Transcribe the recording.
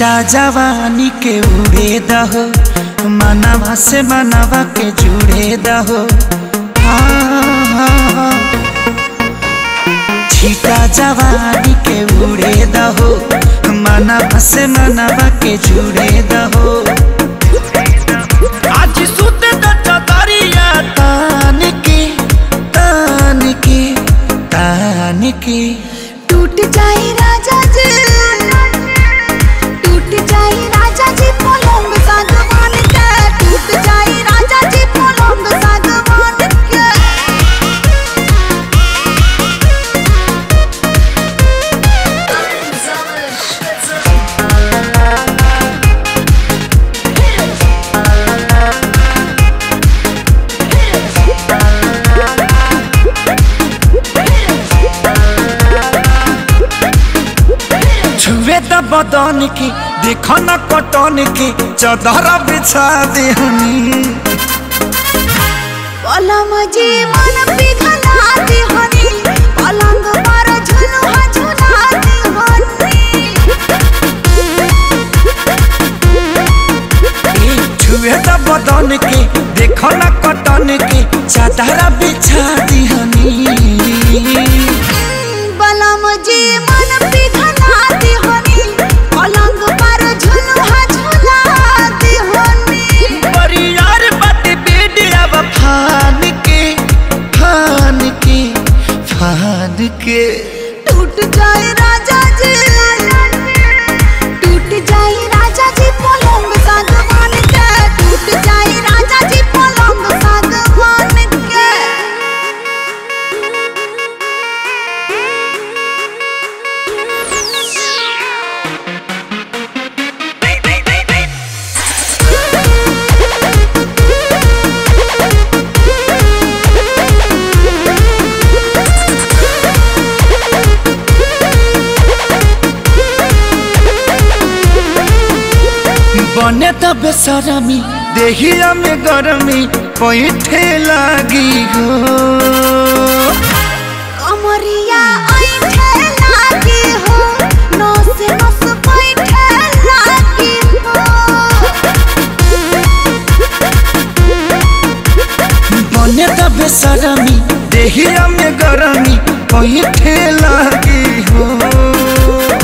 छीटा जवानी के उड़े दहो, मनवा से मनवा के जुड़े दहो। छीटा जवानी के उड़े दहो, मनवा से मनवा के जुड़े दहो। आज सुते द चदरिया तान के तान के तान के। टूट जाए राजा जी, टूट जाए राजा जी पलंग सागवान के, टूट जाए राजा जी पलंग सागवान के। छुए द बदन की देखो न कटन की, चदर बिछा देहनी। पलम जी मन पिघला देहनी, पलंग पर झुलुआ झुला देहनी। छुए द बदन की देखो न कटन की, चदर बिछा देहनी। पलम जी मन पिघला देहनी, पलंग पर झुलुआ झुला देहनी। परियार बाटे बेडिया फान के फान के फान के। टूट जाए राजा जी, टूट जाए राजा जी पलंग सागवान के, टूट जाए राजा जी पलंग सागवान के। बने त बेसरमी देहिया में गरमी पैठे लागी हो। कमरिया ऐठे लागी हो, नस नस बैठे लागी हो। बने त बेसरमी देहिया में गरमी पैठे लागी हो।